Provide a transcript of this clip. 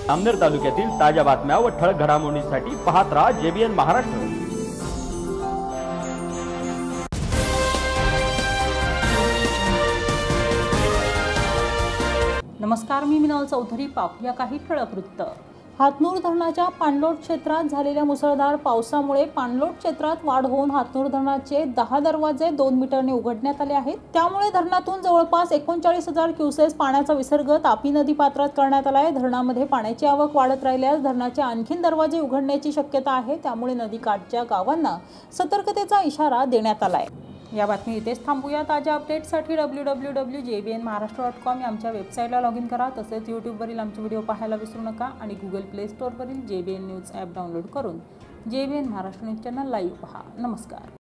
अमनेर तालुक्यातील ताज्या बातम्या व ठळक घडामोडींसाठी पाहत राहा JBN महाराष्ट्र। नमस्कार, मी मिनल चौधरी। पाहूया काही ठळक वृत्त। हातनूर धरणाच्या पाणलोट क्षेत्रात झालेल्या मुसळधार पावसामुळे पाणलोट क्षेत्रात वाढ होऊन हातनूर धरणाचे 10 दरवाजे 2 मीटरने उघडण्यात आले आहेत। त्यामुळे धरणातून जवळपास 39,000 क्युसेस पाण्याचा विसर्ग तापी नदी पात्रात करण्यात आला आहे। धरणामध्ये पाण्याची आवक वाढत राहिल्यास धरणाचे आणखीन दरवाजे उघडण्याची शक्यता आहे। त्यामुळे नदीकाठच्या गावांना सतर्कतेचा इशारा देण्यात आला आहे। या बातमी इथेच थांबूया। ताज्या अपडेट्ससाठी www.jbnmaharashtra.com या आमच्या वेबसाईटला लॉग इन करा। तसेच यूट्यूबवरील आमचे व्हिडिओ पाहायला विसरू नका आणि गुगल प्ले स्टोअरवरील JBN न्यूज ॲप डाउनलोड करून JBN Maharashtra news channel live पहा। नमस्कार।